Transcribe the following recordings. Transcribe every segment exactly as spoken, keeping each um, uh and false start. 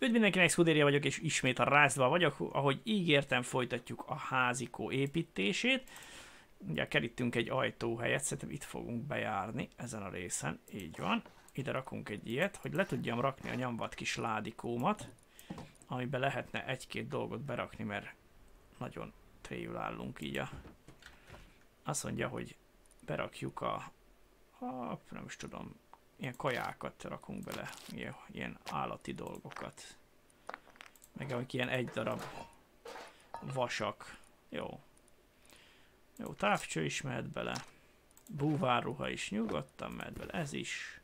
Üdv mindenkinek, Szkudéria vagyok, és ismét a Rázva vagyok, ahogy ígértem, folytatjuk a házikó építését. Ugye kerítünk egy ajtóhelyet, szerintem itt fogunk bejárni ezen a részen, így van. Ide rakunk egy ilyet, hogy le tudjam rakni a nyomvat kis ládikómat, amiben lehetne egy-két dolgot berakni, mert nagyon tréjül állunk így a... Azt mondja, hogy berakjuk a... a nem is tudom, ilyen kajákat rakunk bele, ilyen, ilyen állati dolgokat. Meg amik ilyen egy darab vasak. Jó. Jó, távcső is mehet bele. Búvárruha is nyugodtan mehet bele, ez is.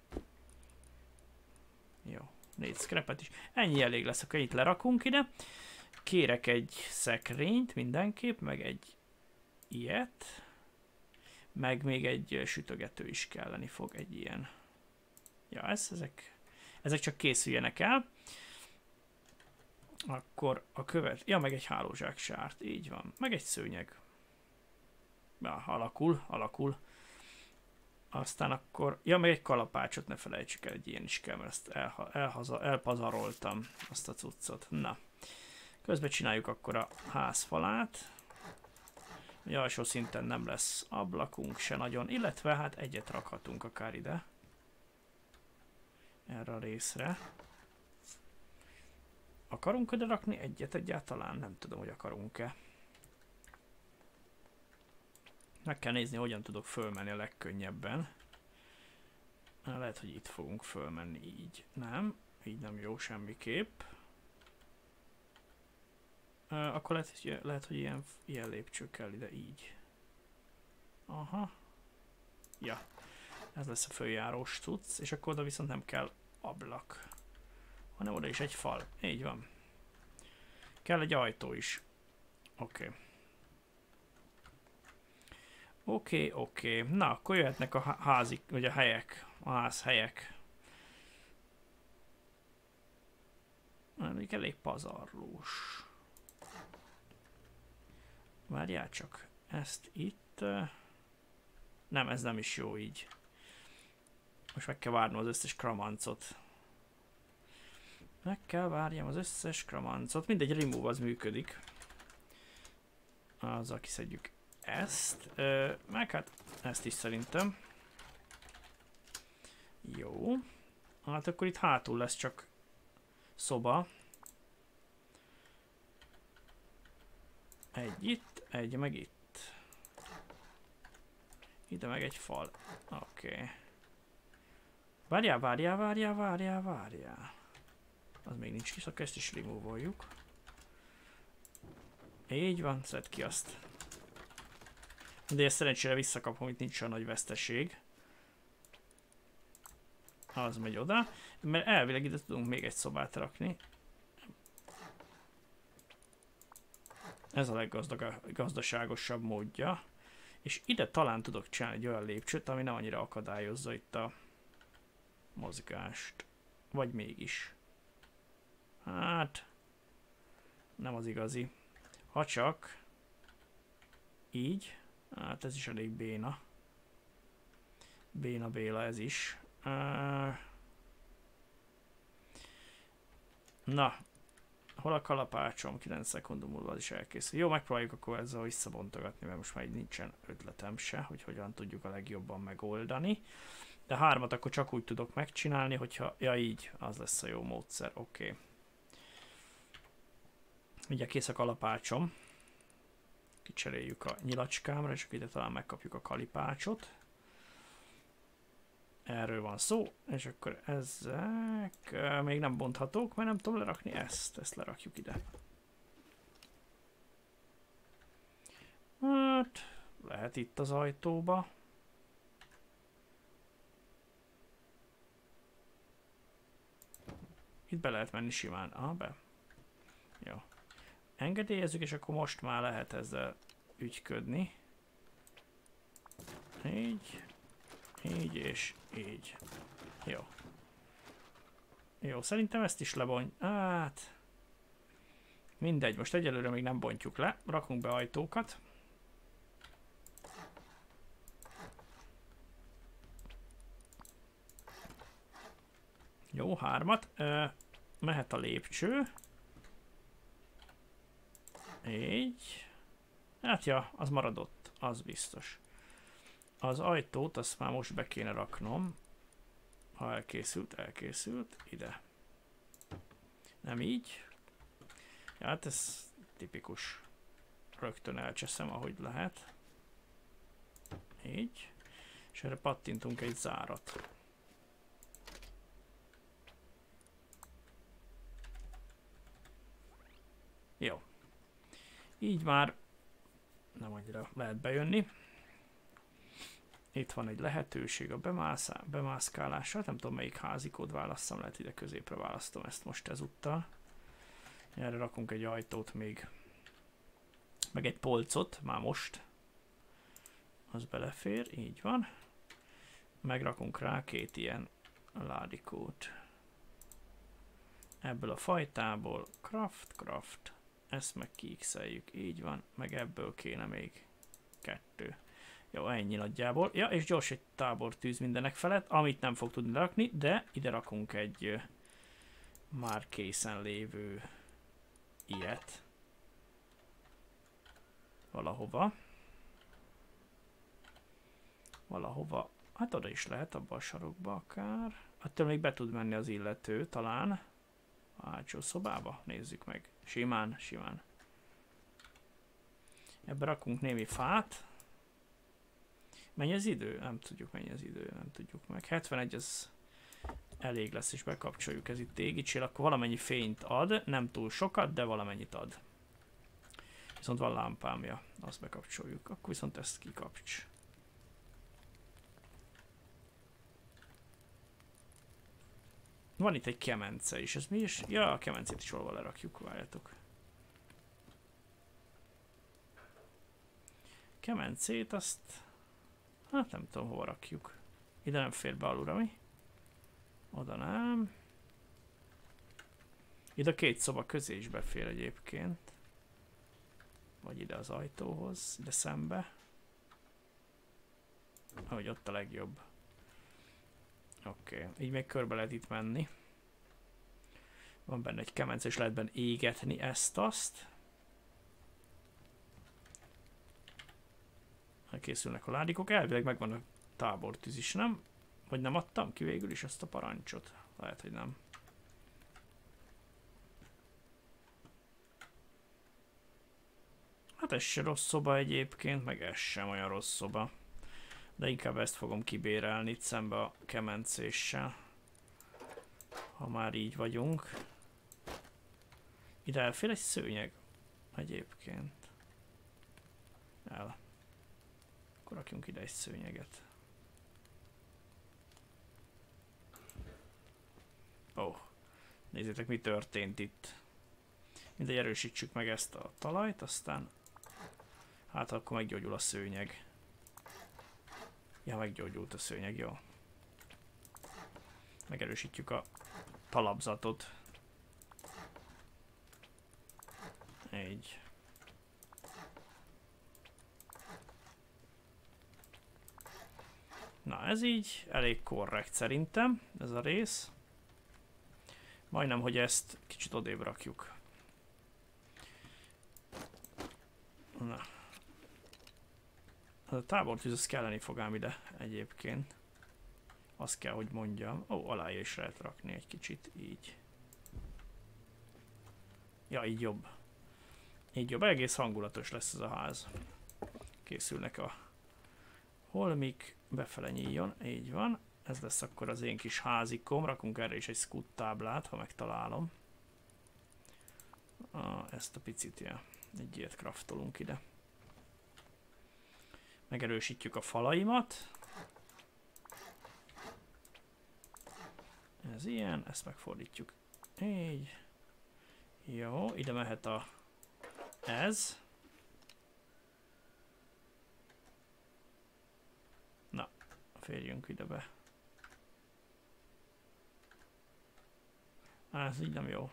Jó, négy scrapet is. Ennyi elég lesz, akkor itt lerakunk ide. Kérek egy szekrényt mindenképp, meg egy ilyet. Meg még egy sütögető is kelleni fog, egy ilyen. Ja, ez, ezek, ezek csak készüljenek el. Akkor a követ... Ja, meg egy hálózsák sárt, így van. Meg egy szőnyeg. Ja, alakul, alakul. Aztán akkor... Ja, meg egy kalapácsot ne felejtsük el, egy ilyen is kell, mert ezt elha, elhaza, elpazaroltam, azt a cuccot. Na. Közben csináljuk akkor a házfalát. A alsó szinten nem lesz ablakunk se nagyon, illetve hát egyet rakhatunk akár ide. Erre a részre. Akarunk ide rakni egyet egyáltalán? Nem tudom, hogy akarunk-e. Meg kell nézni, hogyan tudok fölmenni a legkönnyebben. Lehet, hogy itt fogunk fölmenni így. Nem, így nem jó semmiképp. Uh, akkor lehet, hogy, lehet, hogy ilyen, ilyen lépcső kell ide így. Aha. Ja. Ez lesz a följárós cucc, és akkor oda viszont nem kell ablak. Hanem oda is egy fal. Így van. Kell egy ajtó is. Oké. Okay. Oké, okay, oké. Okay. Na, akkor jöhetnek a házik, vagy a helyek. A házhelyek. Még elég pazarlós. Várjál csak. Ezt itt... Nem, ez nem is jó így. Most meg kell várnom az összes kramancot. Meg kell várjam az összes kramancot. Mindegy, remove az működik. Azzal kiszedjük ezt. Ö, meg hát ezt is szerintem. Jó. Hát akkor itt hátul lesz csak szoba. Egy itt, egy meg itt. Ide meg egy fal. Oké. Okay. Várjál, várjál, várjál, várjál, várjál. Az még nincs ki, akkor ezt is remove-oljuk. Így van, szedd ki azt. De ezt szerencsére visszakapom, itt nincs olyan nagy veszteség. Az megy oda. Mert elvileg ide tudunk még egy szobát rakni. Ez a leggazdaságosabb módja. És ide talán tudok csinálni egy olyan lépcsőt, ami nem annyira akadályozza itt a mozgást. Vagy mégis. Hát... Nem az igazi. Ha csak... Így. Hát ez is elég béna. Béna Béla ez is. Uh... Na. Hol a kalapácsom? kilenc szekundum múlva az is elkészül. Jó, megpróbáljuk akkor ezzel visszabontogatni, mert most már így nincsen ötletem se, hogy hogyan tudjuk a legjobban megoldani. De hármat akkor csak úgy tudok megcsinálni, hogyha... Ja, így, az lesz a jó módszer, oké. Okay. Ugye kész a kalapácsom. Kicseréljük a nyilacskámra, és ide talán megkapjuk a kalipácsot. Erről van szó, és akkor ezek még nem bonthatók, mert nem tudom lerakni ezt. Ezt lerakjuk ide. Hát, lehet itt az ajtóba. Itt be lehet menni simán. Ah, be. Jó. Engedélyezzük, és akkor most már lehet ezzel ügyködni. Így. Így és így. Jó. Jó, szerintem ezt is lebont... Hát... Mindegy, most egyelőre még nem bontjuk le. Rakunk be ajtókat. Jó, hármat. Ö, Mehet a lépcső. Így. Hát ja, az maradott, az biztos. Az ajtót azt már most be kéne raknom. Ha elkészült, elkészült. Ide. Nem így. Ja, hát ez tipikus. Rögtön elcseszem, ahogy lehet. Így. És erre pattintunk egy zárat. Jó. Így már nem annyira lehet bejönni. Itt van egy lehetőség a bemászá, bemászkálásra. Nem tudom, melyik házikód válasszam, lehet ide középre választom ezt most ezúttal. Erre rakunk egy ajtót még. Meg egy polcot, már most. Az belefér, így van. Megrakunk rá két ilyen ládikót. Ebből a fajtából craft, craft. Ezt meg kiixeljük, így van. Meg ebből kéne még kettő. Jó, ennyi nagyjából. Ja, és gyors egy tábortűz mindenek felett, amit nem fog tudni rakni, de ide rakunk egy uh, már készen lévő ilyet. Valahova. Valahova. Hát oda is lehet, abba a sarokba akár. Attól még be tud menni az illető, talán. A hátsó szobába. Nézzük meg. Simán, simán. Ebbe rakunk némi fát. Mennyi az idő? Nem tudjuk, mennyi az idő, nem tudjuk meg. hetvenegy az elég lesz, és bekapcsoljuk, ez itt égicsél, akkor valamennyi fényt ad, nem túl sokat, de valamennyit ad. Viszont van lámpámja, azt bekapcsoljuk, akkor viszont ezt kikapcs. Van itt egy kemence is, ez mi is? Ja, a kemencét is valahol lerakjuk, várjátok. Kemencét azt... Hát nem tudom, hova rakjuk. Ide nem fér be alulra, mi? Oda nem. Ide a két szoba közé is befér egyébként. Vagy ide az ajtóhoz, ide szembe. Ahogy ott a legjobb. Oké, okay. Így még körbe lehet itt menni. Van benne egy kemence, és lehet benne égetni ezt-azt. Készülnek a ládikok, elvileg megvan a tábortűz is, nem? Vagy nem adtam ki végül is ezt a parancsot? Lehet, hogy nem. Hát ez se rossz szoba egyébként, meg ez sem olyan rossz szoba. De inkább ezt fogom kibérelni itt szembe a kemencéssel. Ha már így vagyunk. Ide elfér egy szőnyeg egyébként. El. Akkor rakjunk ide egy szőnyeget. Ó, oh, nézzétek, mi történt itt. Mindegy, erősítsük meg ezt a talajt, aztán hát akkor meggyógyul a szőnyeg. Ja, meggyógyult a szőnyeg, jó. Megerősítjük a talapzatot. Így. Na, ez így elég korrekt szerintem, ez a rész. Majdnem, hogy ezt kicsit odébb rakjuk. Na. A tábortűz az kelleni fog ám ide egyébként. Azt kell, hogy mondjam. Ó, alá is lehet rakni egy kicsit, így. Ja, így jobb. Így jobb, egész hangulatos lesz ez a ház. Készülnek a holmik, befele nyíljon, így van. Ez lesz akkor az én kis házikom, rakunk erre is egy scoot táblát, ha megtalálom. Ah, ezt a picit, ja, egy ilyet craftolunk ide. Megerősítjük a falaimat. Ez ilyen, ezt megfordítjuk. Így. Jó, ide mehet a ez. Na, férjünk ide be. Á, ez így nem jó.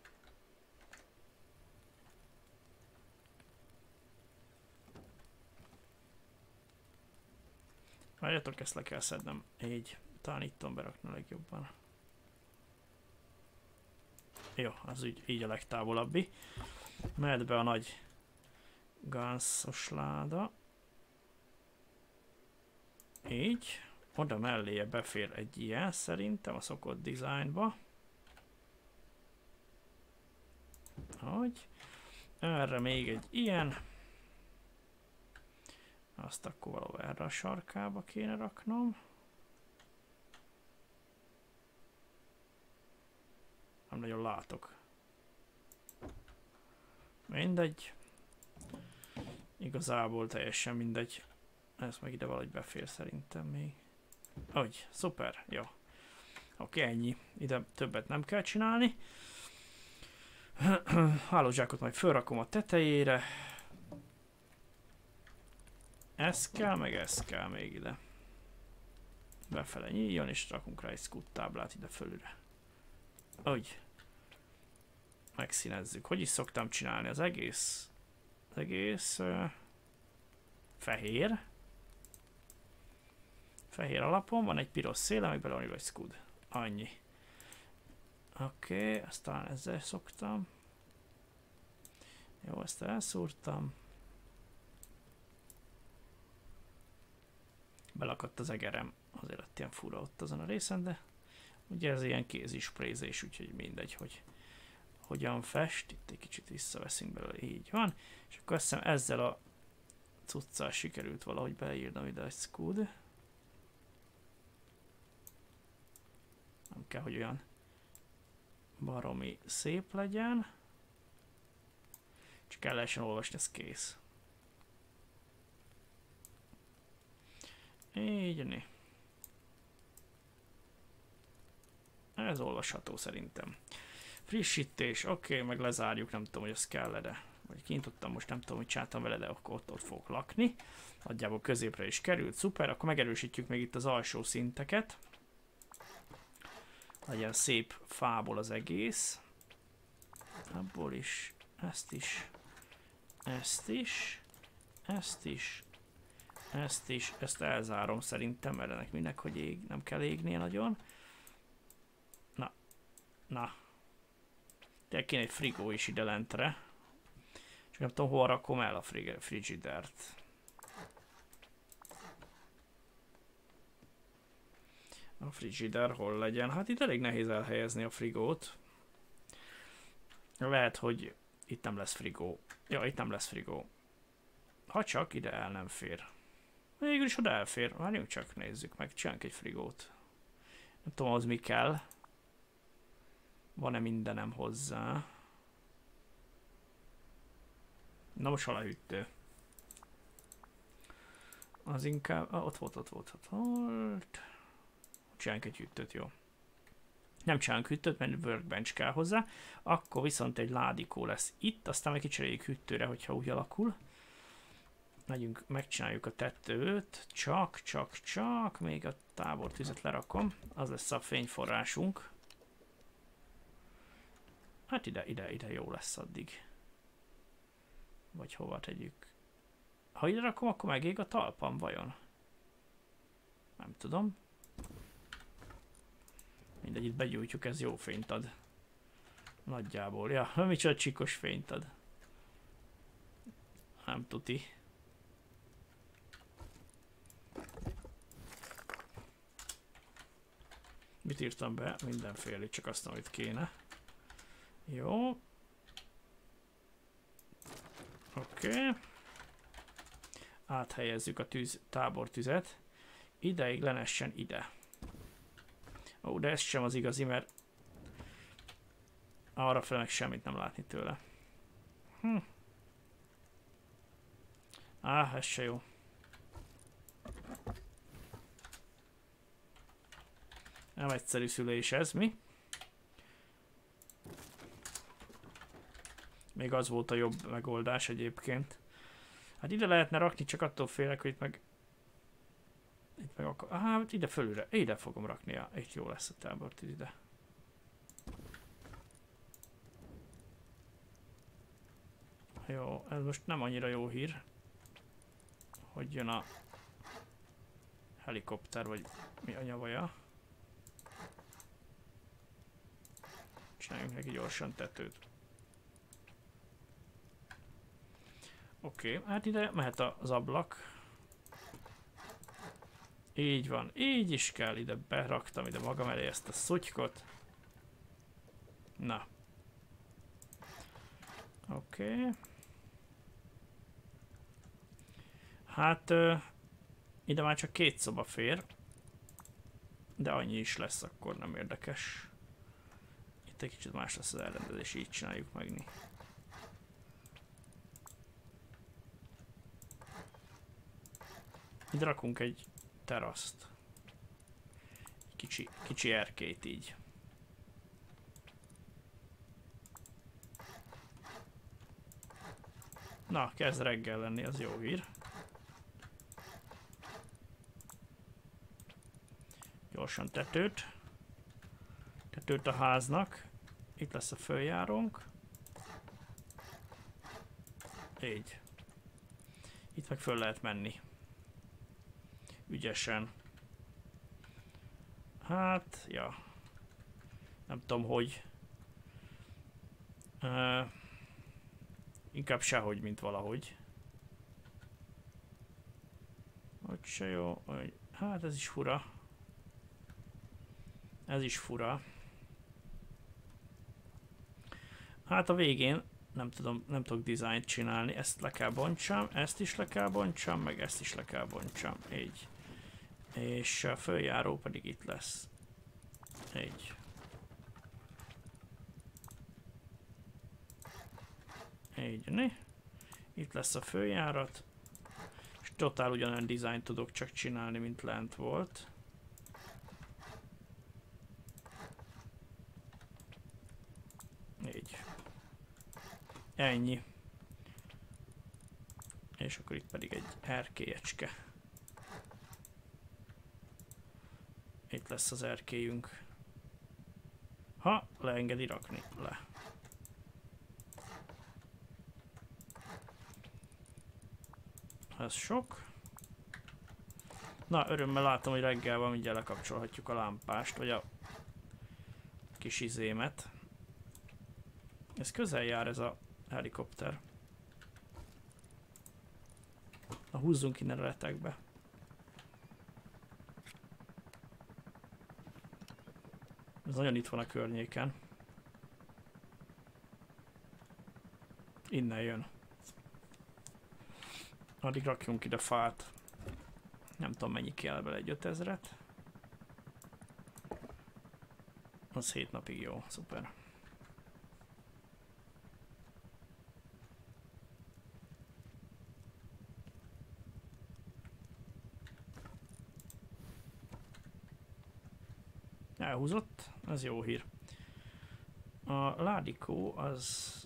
Várjatok, ezt le kell szednem. Így, talán itt tudom berakni a legjobban. Jó, az így, így a legtávolabbi. Mehet be a nagy ganszos láda. Így. Oda melléje befér egy ilyen szerintem a szokott dizájnba. Ahogy. Erre még egy ilyen. Azt akkor valahol erre a sarkába kéne raknom. Nem nagyon látok. Mindegy. Igazából teljesen mindegy. Ez meg ide valahogy befér szerintem még. Úgy, szuper, jó. Oké, ennyi. Ide többet nem kell csinálni. Hálózsákot majd felrakom a tetejére. Ez kell, meg ez kell még ide. Befele nyíljon, és rakunk rá egy scoot táblát ide fölülre. Úgy. Megszínezzük. Hogy is szoktam csinálni? Az egész... Az egész... Uh, fehér. Fehér alapon van egy piros széle, meg bele van egy scoot. Annyi. Oké, okay, aztán ezzel szoktam. Jó, ezt elszúrtam. Belakadt az egerem, azért lett ilyen fura ott azon a részen, de ugye ez ilyen kézisprayzés, úgyhogy mindegy, hogy hogyan fest. Itt egy kicsit visszaveszünk belőle, így van. És akkor azt hiszem ezzel a cuccal sikerült valahogy beleírnom ide egy scoot. Nem kell, hogy olyan baromi szép legyen. Csak el lehessen olvasni, ez kész. Így né. Ez olvasható szerintem. Frissítés, oké, okay, meg lezárjuk, nem tudom, hogy ez kell-e, de vagy kintottam, most nem tudom, hogy csináltam vele, de akkor ott, ott fogok lakni. Nagyjából középre is került, szuper, akkor megerősítjük még itt az alsó szinteket. Legyen szép fából az egész. Abból is, ezt is, ezt is, ezt is, ezt is, ezt elzárom szerintem, mert ennek minek, hogy ég, nem kell égnie nagyon. Na, na. De kéne egy frigó is ide lentre. Csak nem tudom, hol rakom el a frigidert. A frigider hol legyen? Hát itt elég nehéz elhelyezni a frigót. Lehet, hogy itt nem lesz frigó. Ja, itt nem lesz frigó. Ha csak ide el nem fér. Végül is oda elfér. Várjunk csak, nézzük meg. Csinálunk egy frigót. Nem tudom, az mi kell. Van-e mindenem hozzá? Na most hol a hűtő? Az inkább... Ah, ott volt, ott volt, ott volt. Csinálunk egy hűtőt, jó. Nem csinálunk hűtőt, mert workbench kell hozzá. Akkor viszont egy ládikó lesz itt, aztán meg kicseréljük hűtőre, hogyha úgy alakul. Megyünk, megcsináljuk a tetőt. Csak, csak, csak. Még a tábortüzet lerakom. Az lesz a fényforrásunk. Hát ide, ide, ide jó lesz addig. Vagy hova tegyük? Ha ide rakom, akkor megég a talpam, vajon? Nem tudom. Mindegy, itt begyújtjuk, ez jó fényt ad. Nagyjából, ja, micsoda csikos fényt ad. Nem tuti. Mit írtam be? Mindenféle, csak azt, amit kéne. Jó. Oké. Okay. Áthelyezzük a tűz, tábortüzet. Ideig lenessen ide. Ó, de ez sem az igazi, mert arra fel meg semmit nem látni tőle. Hm. Á, ez se jó. Nem egyszerű szülés ez, mi? Még az volt a jobb megoldás egyébként. Hát ide lehetne rakni, csak attól félek, hogy itt meg... Itt meg akar... Ah, ide fölülre. Ide fogom rakni. Ja, itt jó lesz a tábortűz ide. Jó, ez most nem annyira jó hír. Hogy jön a helikopter, vagy mi a nyavaja. Csináljunk neki gyorsan tetőt. Oké, okay, hát ide mehet az ablak. Így van, így is kell, ide beraktam ide magam elé ezt a szutykot. Na. Oké. Okay. Hát uh, ide már csak két szoba fér. De annyi is lesz, akkor nem érdekes. Itt egy kicsit más lesz az elrendezés, így csináljuk meg. Ide rakunk egy teraszt. Kicsi, kicsi erkélyt így. Na, kezd reggel lenni, az jó hír. Gyorsan tetőt. Tetőt a háznak. Itt lesz a följárónk. Így. Itt meg föl lehet menni. Ügyesen. Hát, ja. Nem tudom, hogy. Uh, inkább sehogy, mint valahogy. Hogy se jó. Hogy... Hát ez is fura. Ez is fura. Hát a végén nem tudom, nem tudok dizájnt csinálni. Ezt le kell bontsam, ezt is le kell bontsam, meg ezt is le kell bontsam. Így. És a följáró pedig itt lesz. Így. Így, né? Itt lesz a följárat. És totál ugyanolyan dizájnt tudok csak csinálni, mint lent volt. Így. Ennyi. És akkor itt pedig egy erkélyecske. Itt lesz az erkélyünk. Ha leengedi rakni, le. Ez sok. Na, örömmel látom, hogy reggel van, mindjárt lekapcsolhatjuk a lámpást, vagy a kis izémet. Ez közel jár, ez a helikopter. Na, húzzunk innen a retekbe. Ez nagyon itt van a környéken. Innen jön. Addig rakjunk ide fát. Nem tudom, mennyi kell bele, egy ötezret. Az hét napig jó, szuper. Elhúzott, ez jó hír. A ládikó az...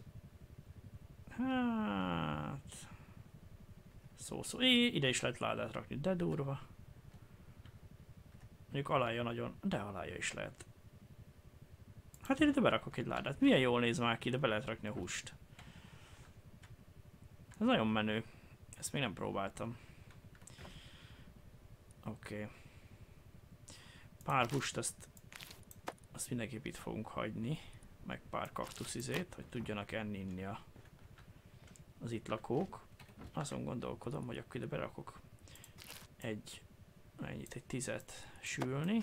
Hát... Szó-szó. É, ide is lehet ládát rakni, de durva. Mondjuk alája nagyon, de alája is lehet. Hát én ide berakok egy ládát. Milyen jól néz már ki, de be lehet rakni a húst. Ez nagyon menő. Ezt még nem próbáltam. Oké. Okay. Pár húst, ezt, azt mindenképp itt fogunk hagyni. Meg pár kaktuszizét, hogy tudjanak enni, inni a, az itt lakók. Azon gondolkodom, hogy akkor ide berakok egy, mennyit, egy tizet sülni.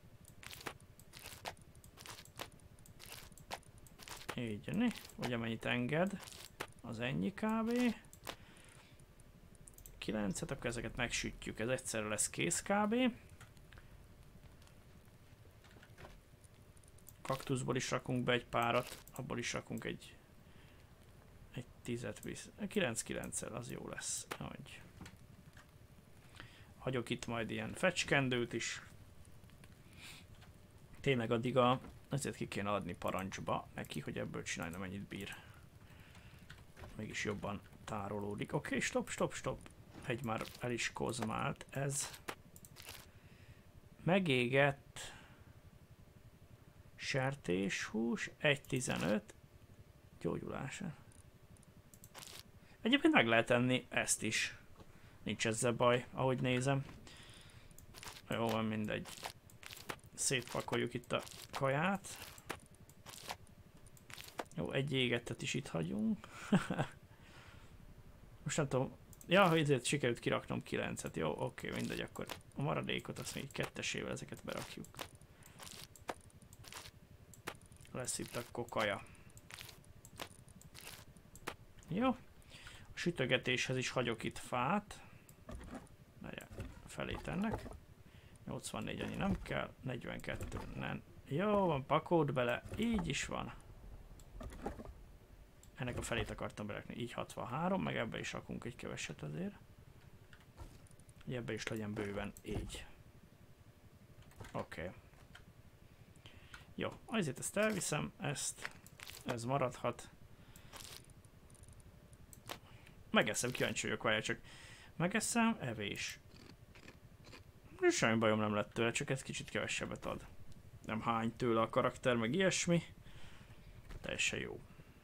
Így jönni, vagy amennyit enged, az ennyi kb. kilencet, akkor ezeket megsütjük, ez egyszerre lesz kész kb. Kaktuszból is rakunk be egy párat, abból is rakunk egy egy tízet visz. kilenc kilenccel az jó lesz. Ahogy. Hagyok itt majd ilyen fecskendőt is. Tényleg addig a, ezért ki kéne adni parancsba neki, hogy ebből csinálna mennyit bír. Mégis jobban tárolódik. Oké, okay, stop, stop, stop. Egy már el is kozmált. Ez megégett sertéshús, egy tizenöt gyógyulása. Egyébként meg lehet enni ezt is. Nincs ezzel baj, ahogy nézem. Jó, van mindegy. Szétpakoljuk itt a kaját. Jó, egy égettet is itt hagyunk. Most nem tudom. Ja, hogy ezért sikerült kiraknom kilencet. Jó, oké, mindegy, akkor a maradékot azt még kettesével ezeket berakjuk. Lesz itt akkor kaja. Jó. A sütögetéshez is hagyok itt fát. Legyen felét ennek. nyolcvannégy annyi nem kell. negyvenkettő nem. Jó, van, pakold bele. Így is van. Ennek a felét akartam berakni. Így hatvanhárom, meg ebbe is rakunk egy keveset azért. Ebbe is legyen bőven így. Oké. Okay. Jó, azért ezt elviszem, ezt, ez maradhat. Megeszem, kíváncsi vagyok, várjál csak. Megeszem, evés. Semmi bajom nem lett tőle, csak ez kicsit kevesebbet ad. Nem hány tőle a karakter, meg ilyesmi. Teljesen jó.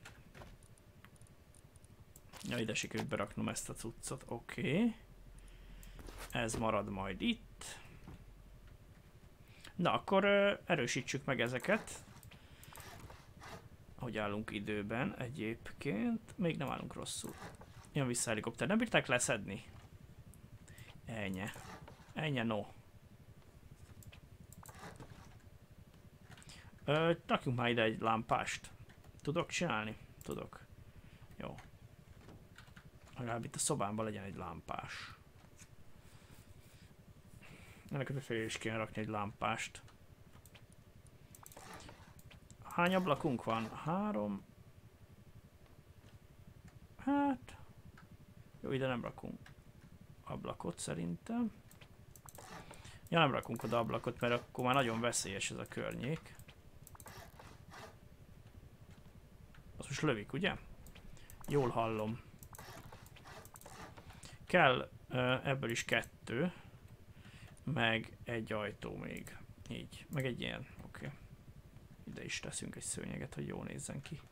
Ja, ide sikerült beraknom ezt a cuccot, oké. Okay. Ez marad majd itt. Na, akkor uh, erősítsük meg ezeket. Hogy állunk időben egyébként. Még nem állunk rosszul. Jön vissza a helikopter. Nem bírták leszedni? Ennyi. Ennyi, no. Ö, rakjunk már ide egy lámpást. Tudok csinálni? Tudok. Jó. Legalább itt a szobámban legyen egy lámpás. Ennek a felé is kéne rakni egy lámpást. Hány ablakunk van? Három. Hát... Jó, ide nem rakunk ablakot szerintem. Ja, nem rakunk oda ablakot, mert akkor már nagyon veszélyes ez a környék. Azt most lövik, ugye? Jól hallom. Kell uh, ebből is kettő. Meg egy ajtó még. Így. Meg egy ilyen. Oké. Okay. Ide is teszünk egy szőnyeget, hogy jól nézzen ki.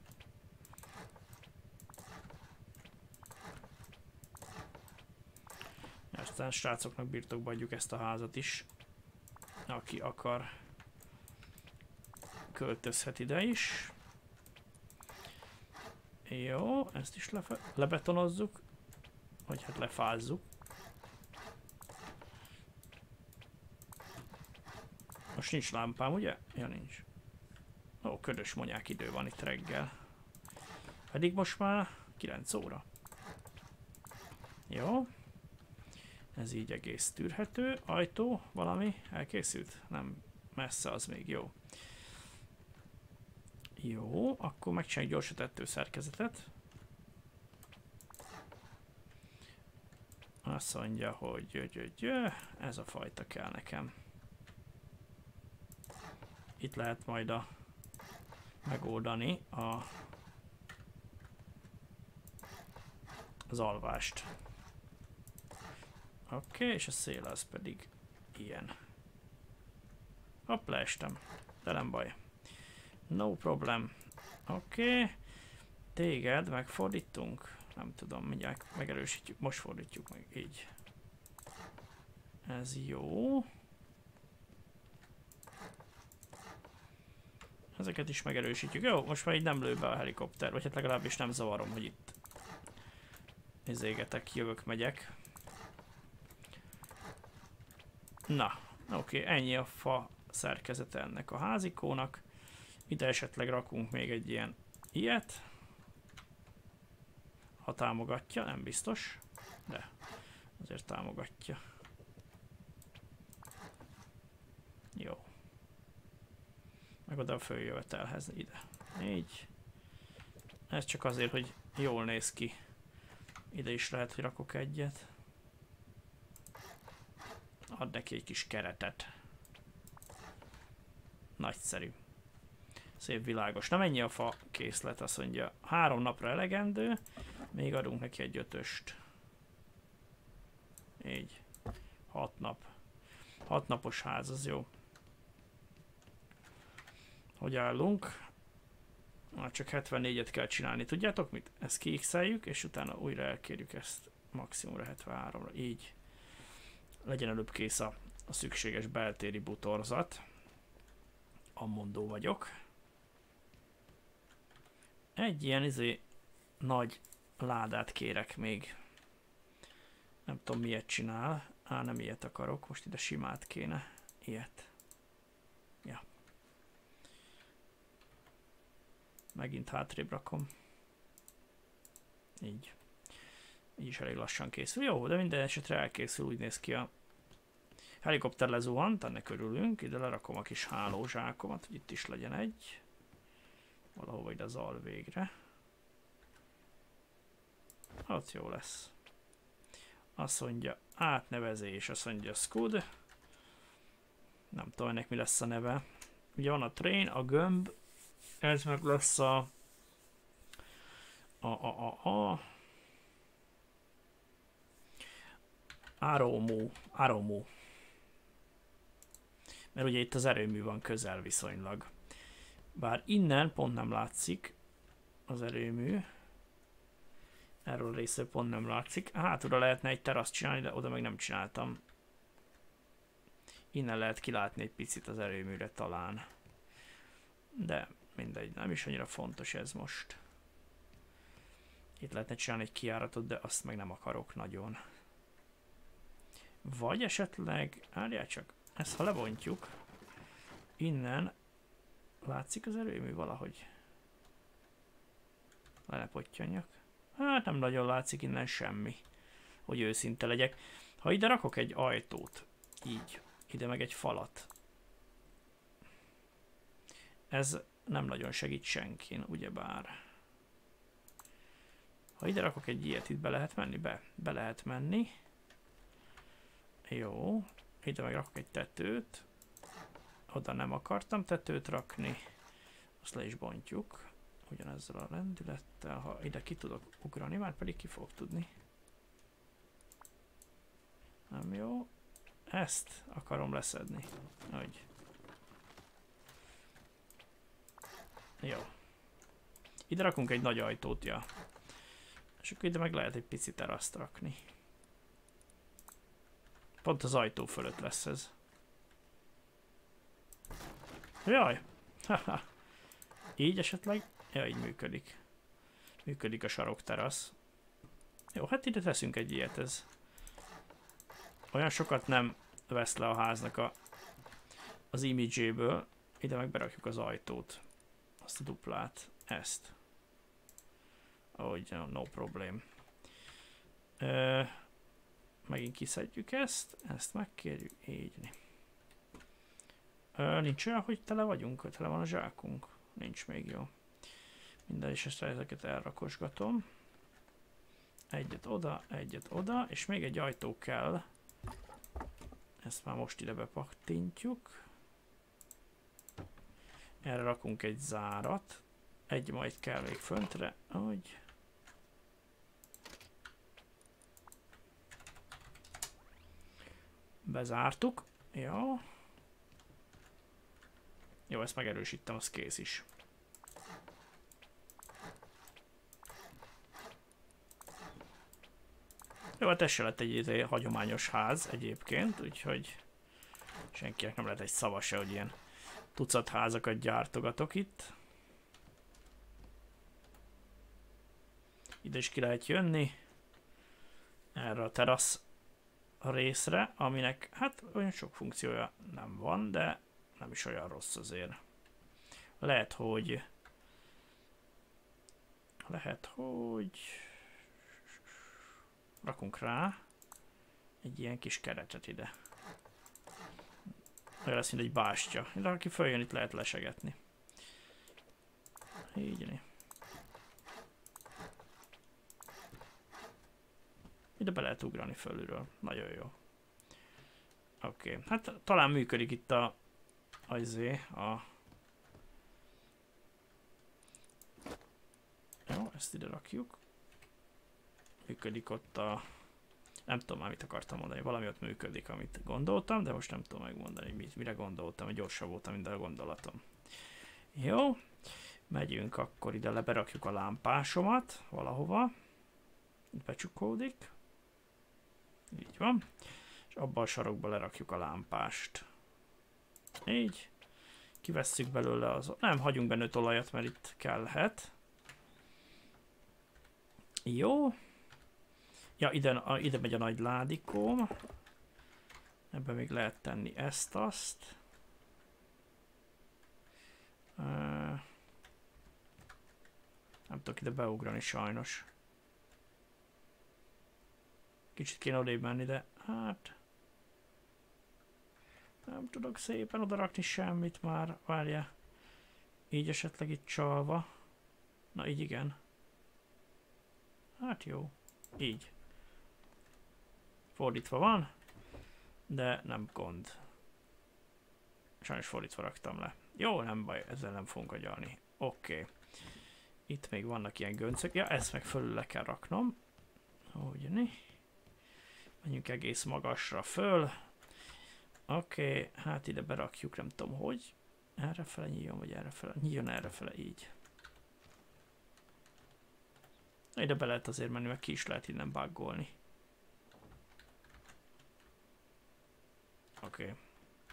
Aztán srácoknak birtokba adjuk ezt a házat is. Aki akar, költözhet ide is. Jó, ezt is lebetonozzuk. Vagy hát lefázzuk. Most nincs lámpám, ugye? Ja, nincs. Ó, ködös monyák idő van itt reggel. Pedig most már kilenc óra. Jó. Ez így egész tűrhető. Ajtó, valami elkészült? Nem, messze az még jó. Jó, akkor megcsináljuk gyorsan tettő szerkezetet. Azt mondja, hogy gyö, gyö, gyö, ez a fajta kell nekem. Itt lehet majd a megoldani a, az alvást. Oké, okay, és a szél az pedig ilyen. Hopp, leestem. De nem baj. No problem. Oké. Okay. Téged megfordítunk. Nem tudom, mindjárt megerősítjük. Most fordítjuk meg. Így. Ez jó. Ezeket is megerősítjük. Jó, most már így nem lő be a helikopter. Vagy hát legalábbis nem zavarom, hogy itt izégetek, jövök, megyek. Na, oké, okay, ennyi a fa szerkezete ennek a házikónak. Ide esetleg rakunk még egy ilyen ilyet. Ha támogatja, nem biztos, de azért támogatja. Jó. Meg oda a följövetelhez, ide. Így. Ez csak azért, hogy jól néz ki. Ide is lehet, hogy rakok egyet. Ad neki egy kis keretet. Nagyszerű. Szép világos. Na mennyi a fa készlet? Azt mondja, három napra elegendő. Még adunk neki egy ötöst. Így. Hat nap. Hat napos ház, az jó. Hogy állunk? Na, csak hetvennégyet kell csinálni. Tudjátok mit? Ezt kiixeljük, és utána újra elkérjük ezt maximumra hetvenháromra. Így. Legyen előbb kész a, a szükséges beltéri butorzat. Ammondó vagyok. Egy ilyen izé nagy ládát kérek még. Nem tudom miért csinál. Á, nem ilyet akarok. Most ide simát kéne. Ilyet. Ja. Megint hátrébb rakom. Így. Így is elég lassan készül. Jó, de minden esetre elkészül. Úgy néz ki a helikopter lezuhant, ennek örülünk. Ide lerakom a kis hálózsákomat, hogy itt is legyen egy. Valahova ide az al végre. Ott jó lesz. Azt mondja átnevezés, azt mondja Scud. Nem tudom ennek mi lesz a neve. Ugye van a train, a gömb. Ez meg lesz a a a a a Aromó, Aromó. Mert ugye itt az erőmű van közel viszonylag. Bár innen pont nem látszik az erőmű. Erről a részről pont nem látszik. Hátulra lehetne egy teraszt csinálni, de oda meg nem csináltam. Innen lehet kilátni egy picit az erőműre talán. De mindegy, nem is annyira fontos ez most. Itt lehetne csinálni egy kijáratot, de azt meg nem akarok nagyon. Vagy esetleg, állják csak, ezt ha lebontjuk, innen látszik az erőmű valahogy. Le ne pottyanjak. Hát nem nagyon látszik innen semmi, hogy őszinte legyek. Ha ide rakok egy ajtót, így, ide meg egy falat, ez nem nagyon segít senkin, ugyebár. Ha ide rakok egy ilyet, itt be lehet menni? Be, be lehet menni. Jó, ide meg rakok egy tetőt. Oda nem akartam tetőt rakni. Azt le is bontjuk. Ugyanezzel a lendülettel, ha ide ki tudok ugrani, már pedig ki fogok tudni. Nem jó. Ezt akarom leszedni. Úgy. Jó. Ide rakunk egy nagy ajtót, ja. És akkor ide meg lehet egy pici teraszt rakni. Pont az ajtó fölött lesz ez. Jaj! Haha. Így esetleg? Ja, így működik. Működik a sarokterasz. Jó, hát ide teszünk egy ilyet, ez. Olyan sokat nem vesz le a háznak a, az image-ből. Ide meg berakjuk az ajtót. Azt a duplát. Ezt. Ahogy, no, no problem. Ö, megint kiszedjük ezt. Ezt megkérjük. Így. Ö, nincs olyan, hogy tele vagyunk? Tele van a zsákunk? Nincs még, jó. Minden is ezt ezeket elrakosgatom. Egyet oda, egyet oda, és még egy ajtó kell. Ezt már most ide bepaktintjuk. Erre rakunk egy zárat. Egy majd kell még föntre. Úgy. Bezártuk. Jó. Jó, ezt megerősítem, az kész is. Jó, hát ez se lett egy, egy hagyományos ház egyébként, úgyhogy senkinek nem lehet egy szava se, hogy ilyen tucat házakat gyártogatok itt. Ide is ki lehet jönni. Erre a terasz részre, aminek hát olyan sok funkciója nem van, de nem is olyan rossz azért. Lehet, hogy lehet, hogy rakunk rá egy ilyen kis keretet ide. Olyan lesz, mint egy bástya. De aki följön, itt lehet lesegetni. Így. Ide be lehet ugrani fölülről. Nagyon jó. Oké. Okay. Hát talán működik itt a azé, a... Jó, ezt ide rakjuk. Működik ott a... Nem tudom már mit akartam mondani, valami ott működik, amit gondoltam, de most nem tudom megmondani, mit, mire gondoltam, hogy gyorsabb voltam minden a gondolatom. Jó, megyünk akkor ide, leberakjuk a lámpásomat valahova. Itt becsukódik. Így van. És abban a sarokba lerakjuk a lámpást. Így. Kivesszük belőle az... Nem, hagyjunk benne olajat, mert itt kellhet. Jó. Ja, ide, ide megy a nagy ládikóm. Ebben még lehet tenni ezt-azt. Uh, nem tudok ide beugrani sajnos. Kicsit kéne odébb menni, de hát... Nem tudok szépen odarakni semmit már, várja. Így esetleg itt csalva. Na így igen. Hát jó. Így. Fordítva van, de nem gond. Sajnos fordítva raktam le. Jó, nem baj, ezzel nem fogunk agyalni. Oké. Okay. Itt még vannak ilyen göncök. Ja, ezt meg fölül le kell raknom. Ugyani. Menjünk egész magasra föl. Oké, okay. Hát ide berakjuk, nem tudom hogy. Errefele nyíljon, vagy errefele? Nyíljon errefele, így. Ide be lehet azért menni, meg ki is lehet innen buggolni. Oké. Okay.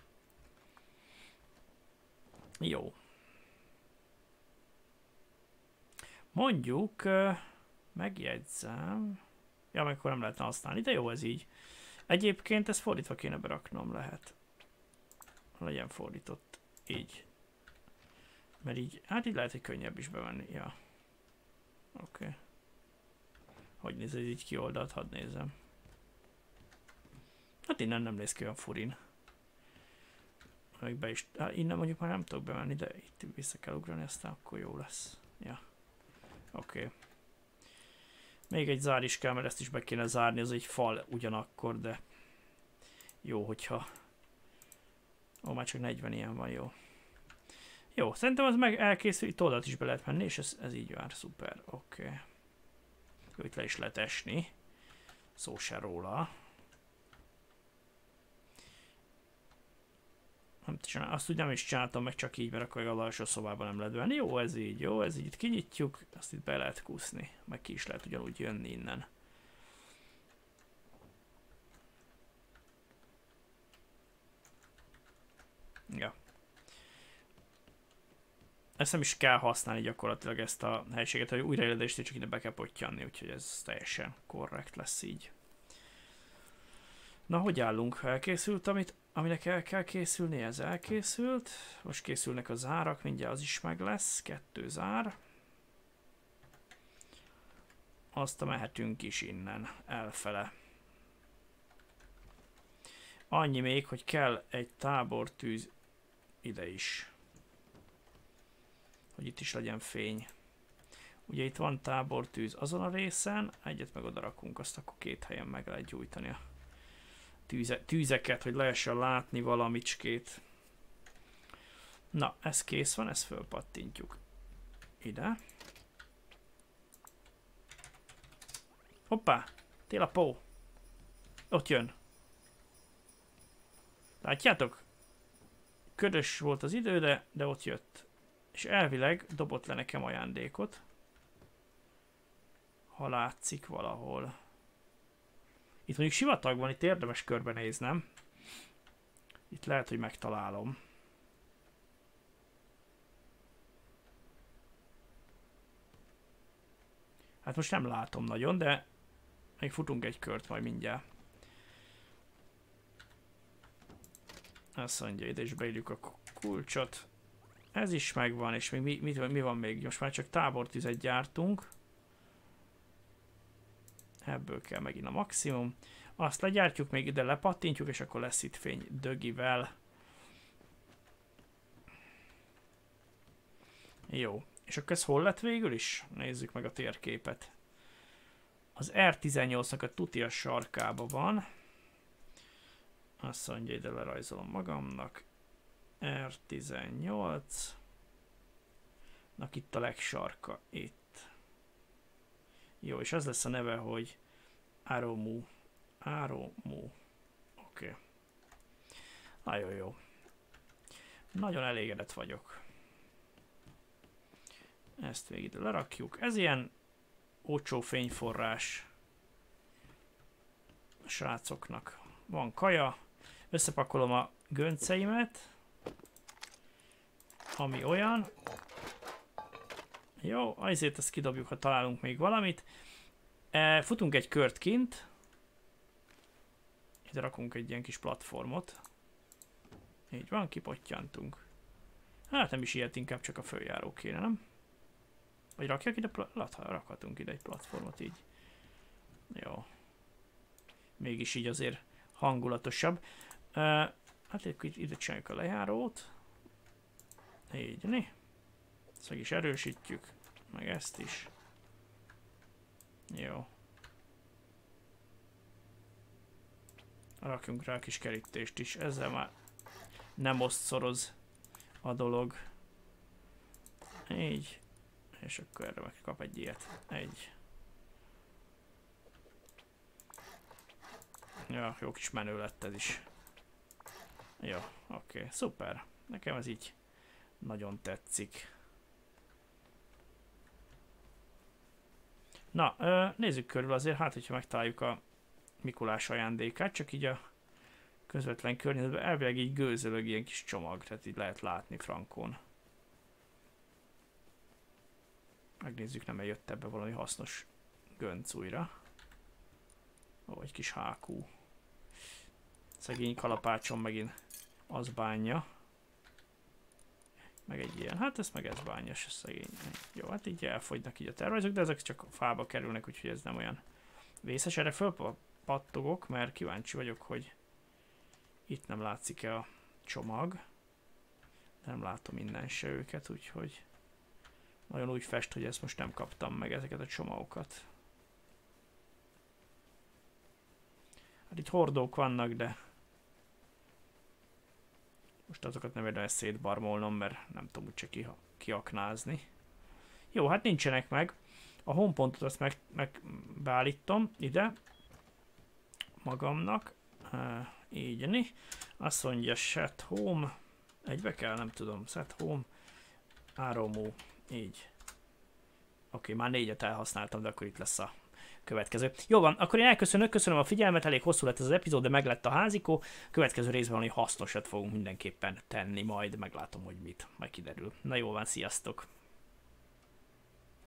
Jó. Mondjuk, uh, megjegyzem. Ja, meg akkor nem lehetne használni, de jó ez így. Egyébként ezt fordítva kéne beraknom, lehet. Legyen fordított. Így. Mert így, hát így lehet, hogy könnyebb is bevenni. Ja. Oké. Okay. Hogy néz ez így kioldalt, hadd nézem. Hát innen nem néz ki olyan furin. Még be is, hát innen mondjuk már nem tudok bemenni, de itt vissza kell ugrani, aztán akkor jó lesz. Ja. Oké. Okay. Még egy zár is kell, mert ezt is be kéne zárni, az egy fal ugyanakkor, de jó, hogyha... Ó, már csak negyven ilyen van, jó. Jó, szerintem az meg elkészül, itt oldalt is be lehet menni, és ez, ez így vár, szuper, oké. Okay. Jó, itt le is lehet esni. Szó se róla. Nem csinál, azt úgy nem is csináltam meg csak így, mert akkor a alsó szobában nem lehet venni. Jó, ez így, jó, ez így itt kinyitjuk, azt itt be lehet kúszni, meg ki is lehet ugyanúgy jönni innen. Ja. Ezt nem is kell használni gyakorlatilag ezt a helységet, hogy újraéledést csak ide be kell pottyanni, úgyhogy ez teljesen korrekt lesz így. Na, hogy állunk? Elkészült, amit, aminek el kell készülni, ez elkészült. Most készülnek a zárak, mindjárt az is meg lesz. Kettő zár. Azt mehetünk is innen, elfele. Annyi még, hogy kell egy tábortűz ide is. Hogy itt is legyen fény. Ugye itt van tábortűz azon a részen, egyet meg oda rakunk, azt akkor két helyen meg lehet gyújtani a tűze, tűzeket, hogy lehessen látni valamicskét. Na, ez kész van, ezt fölpattintjuk ide. Hoppá, tél a pó. Ott jön. Látjátok? Ködös volt az idő, de, de ott jött. És elvileg dobott le nekem ajándékot. Ha látszik valahol. Itt mondjuk sivatag van, itt érdemes körbenéznem. Itt lehet, hogy megtalálom. Hát most nem látom nagyon, de még futunk egy kört majd mindjárt. Azt mondja, ide is beírjuk a kulcsot. Ez is megvan, és még mi, mi, mi van még? Most már csak tábortüzet gyártunk. Ebből kell megint a maximum. Azt legyártjuk, még ide lepattintjuk, és akkor lesz itt fény dögivel. Jó. És akkor ez hol lett végül is? Nézzük meg a térképet. Az er tizennyolcnak a tuti a sarkába van. Azt mondja, ide lerajzolom magamnak. er tizennyolc. Nak itt a legsarka. Itt. Jó, és az lesz a neve, hogy Aromu. Aromu. Oké. Okay. Nagyon jó. Nagyon elégedett vagyok. Ezt végig ide lerakjuk. Ez ilyen olcsó fényforrás a srácoknak. Van kaja. Összepakolom a gönceimet. Ami olyan. Jó, azért ezt kidobjuk, ha találunk még valamit. E, futunk egy kört kint. Ide rakunk egy ilyen kis platformot. Így van, kipottyantunk. Hát nem is ilyet, inkább csak a följáró kéne, nem? Vagy rakjak ide, rakhatunk ide egy platformot így. Jó. Mégis így azért hangulatosabb. Uh, hát itt ide csináljuk a lejárót. Így, né? Ezt meg is erősítjük. Meg ezt is. Jó. Rakjunk rá a kis kerítést is. Ezzel már nem osztszoroz a dolog. Így. És akkor erre meg kap egy ilyet. Egy. Ja, jó kis menő lett ez is. Jó, oké, okay, szuper. Nekem ez így nagyon tetszik. Na, nézzük körül azért, hát hogyha megtaláljuk a Mikulás ajándékát, csak így a közvetlen környezetben elvileg így gőzölög ilyen kis csomag, tehát így lehet látni frankón. Megnézzük, nem jött ebbe valami hasznos gönc újra. Ó, egy kis hákú. Szegény kalapácson megint az bánja. Meg egy ilyen, hát ez meg ez bánja, ez szegény. Jó, hát így elfogynak így a tervezők, de ezek csak fába kerülnek, úgyhogy ez nem olyan vészes. Erre fölpattogok, mert kíváncsi vagyok, hogy itt nem látszik-e a csomag. Nem látom innen se őket, úgyhogy nagyon úgy fest, hogy ezt most nem kaptam meg, ezeket a csomagokat. Hát itt hordók vannak, de most azokat nem érdemes szétbarmolnom, mert nem tudom úgyse ki, kiaknázni. Jó, hát nincsenek meg. A home pontot azt meg, meg beállítom ide magamnak. Uh, így, né? Azt mondja set home. Egybe kell, nem tudom. Set home. Aromó. Így. Oké, már négyet elhasználtam, de akkor itt lesz a következő. Jó van, akkor én elköszönök, köszönöm a figyelmet, elég hosszú lett ez az epizód, de meg lett a házikó. Következő részben valami hasznosat fogunk mindenképpen tenni, majd meglátom, hogy mit, majd kiderül. Na jó van, sziasztok!